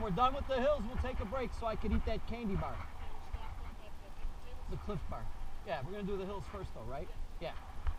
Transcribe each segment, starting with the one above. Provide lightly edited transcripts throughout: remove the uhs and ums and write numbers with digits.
we're done with the hills, we'll take a break so I can eat that candy bar. The Cliff Bar. Yeah, we're going to do the hills first though, right? Yeah.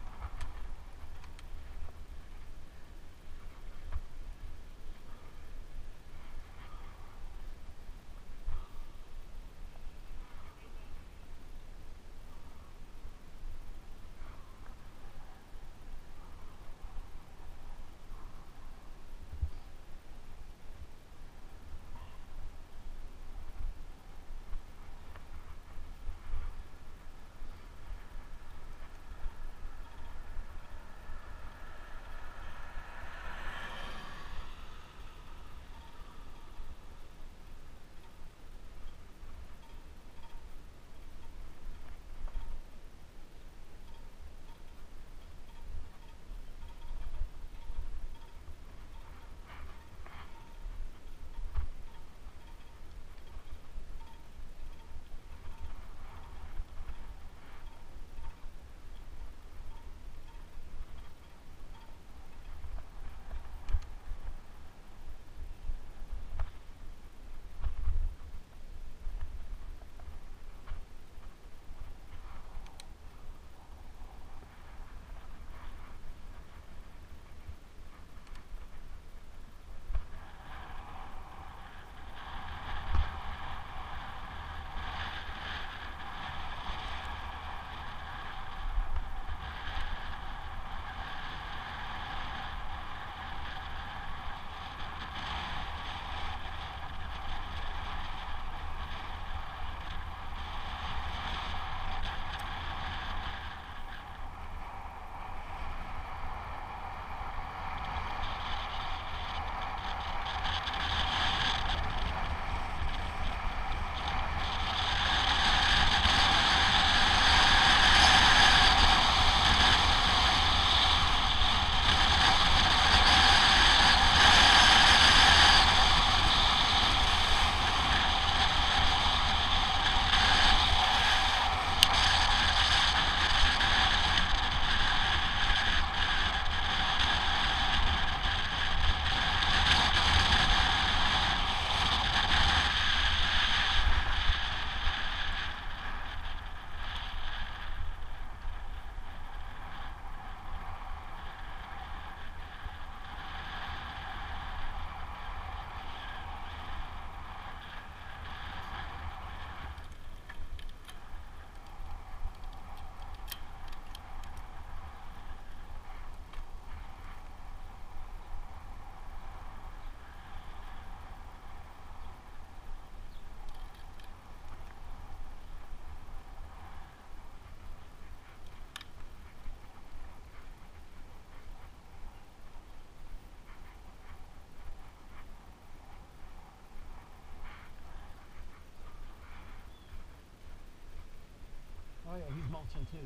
Oh yeah, he's mulching too.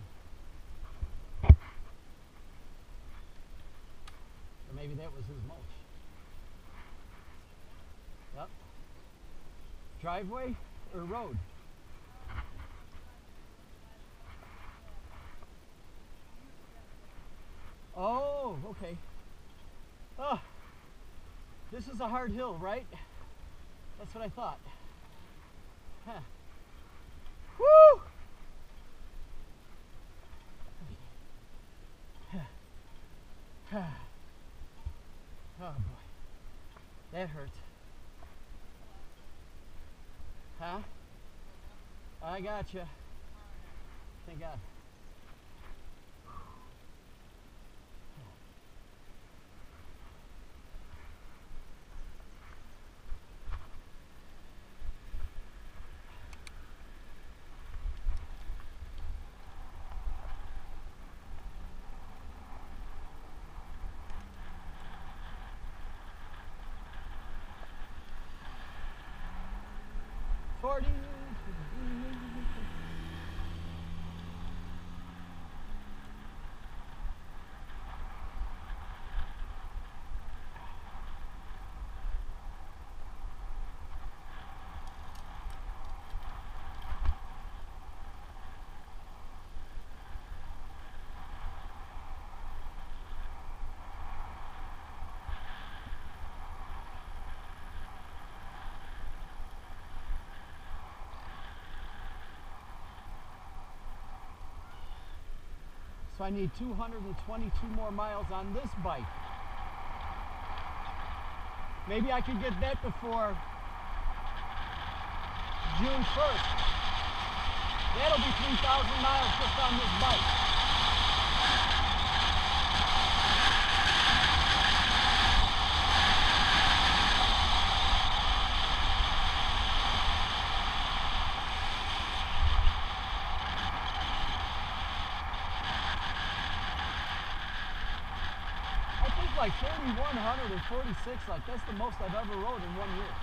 Or maybe that was his mulch. Yep. Driveway or road? Oh, okay. Oh, this is a hard hill, right? That's what I thought. Huh. Woo! Oh boy, that hurt. Huh? I gotcha. Thank God. So I need 222 more miles on this bike. Maybe I could get that before June 1st. That'll be 3,000 miles just on this bike. I think like 4,146, like that's the most I've ever rode in 1 year.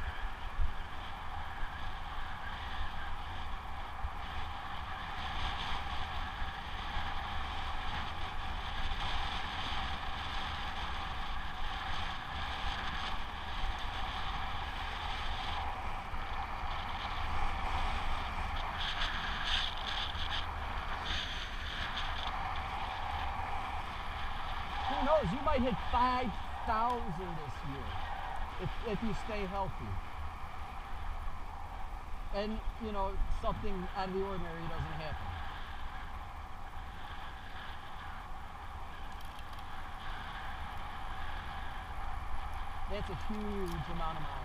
Who knows, you might hit 5,000 this year if you stay healthy. And, you know, something out of the ordinary doesn't happen. That's a huge amount of miles.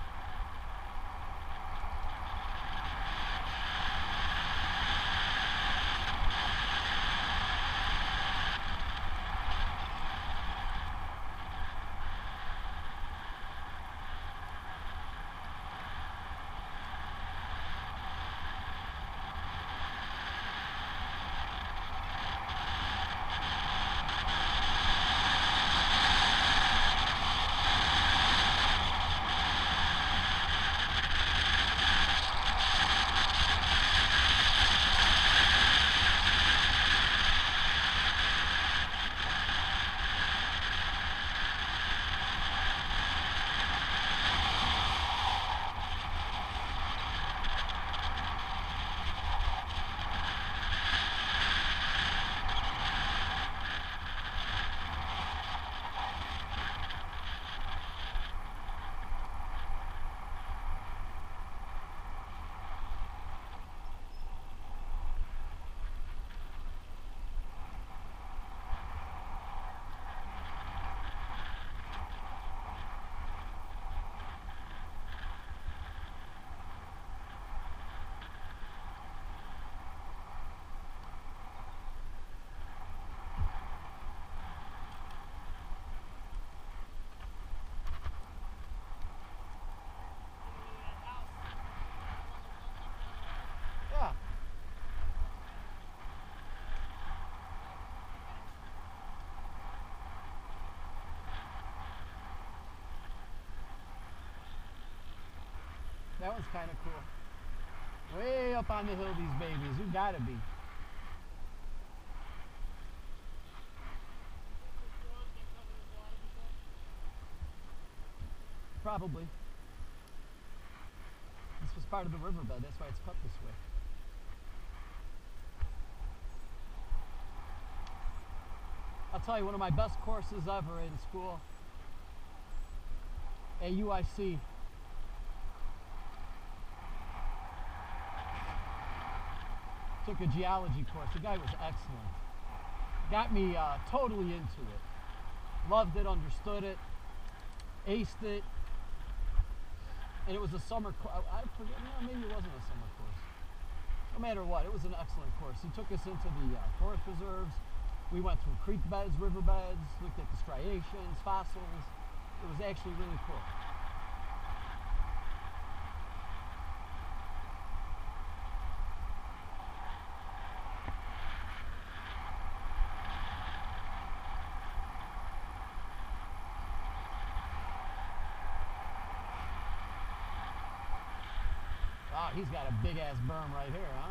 Yeah. That was kind of cool. Way up on the hill, these babies. You gotta be. Probably. This was part of the riverbed. That's why it's cut this way. I'll tell you, one of my best courses ever in school at UIC. Took a geology course. The guy was excellent. Got me totally into it. Loved it, understood it, aced it. And it was a summer course. I forget, no, maybe it wasn't a summer course. No matter what, it was an excellent course. He took us into the forest reserves. We went through creek beds, river beds, looked at the striations, fossils. It was actually really cool. Wow, he's got a big ass berm right here, huh?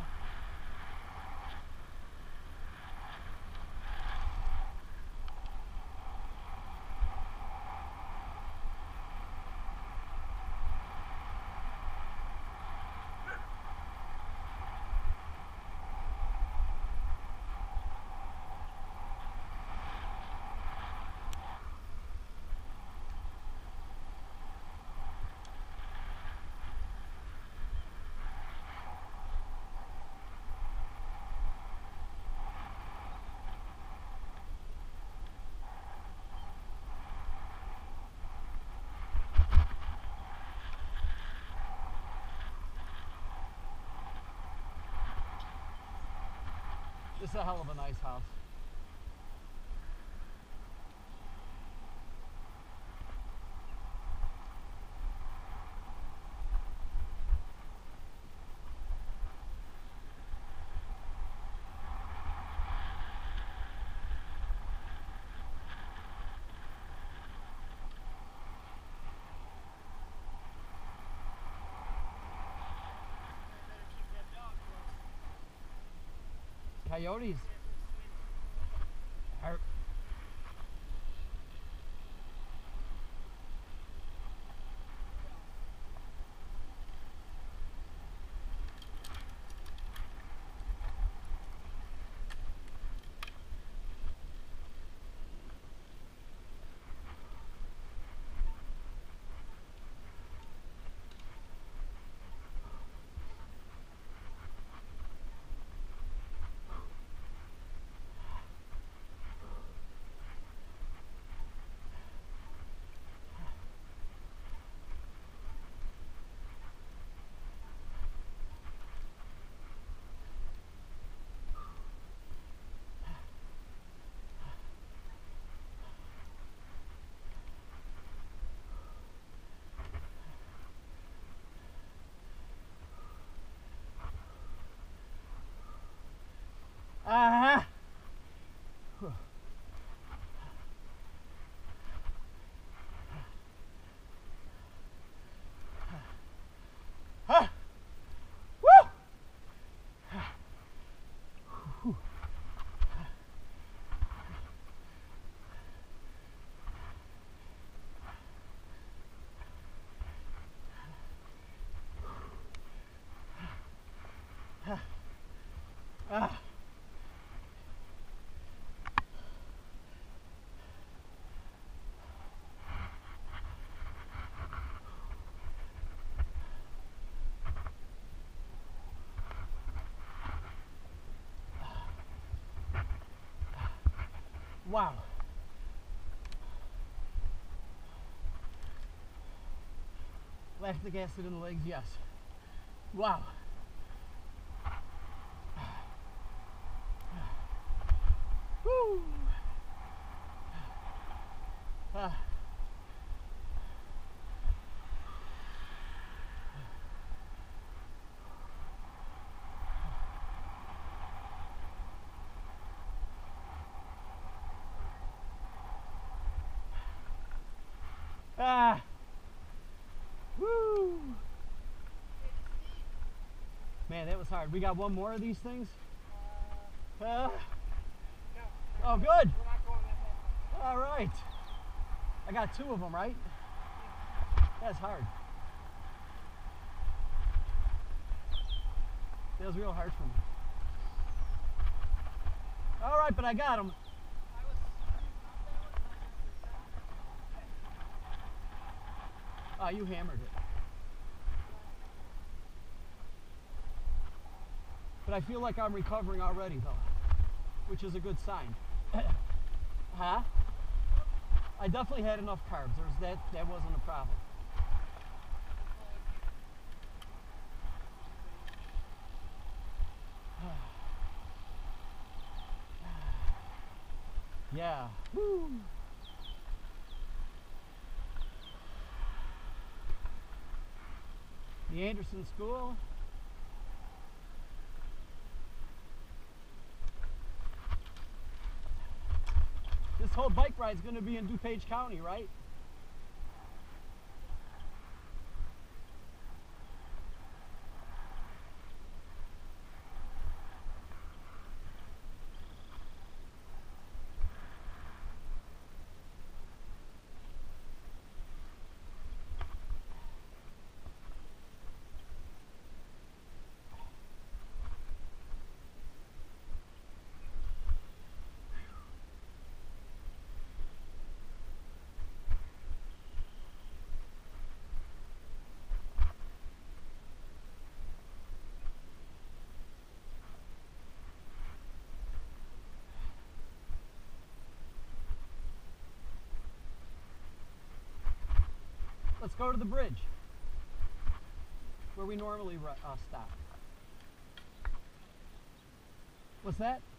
It's a hell of a nice house. Coyotes. Are, ah! Woo! Ah. Wow. Lactic acid in the legs, yes. Wow. Woo. Ah. Ah. Woo. Man, that was hard. We got one more of these things? No. Oh, good. We're not going that All right. I got 2 of them, right? That's hard. That was real hard for me. All right, but I got them. Oh, you hammered it. But I feel like I'm recovering already, though, which is a good sign. Huh? I definitely had enough carbs. That wasn't a problem. Yeah. Woo. The Anderson School. This whole bike ride is going to be in Dupage County, right? Let's go to the bridge where we normally stop. What's that?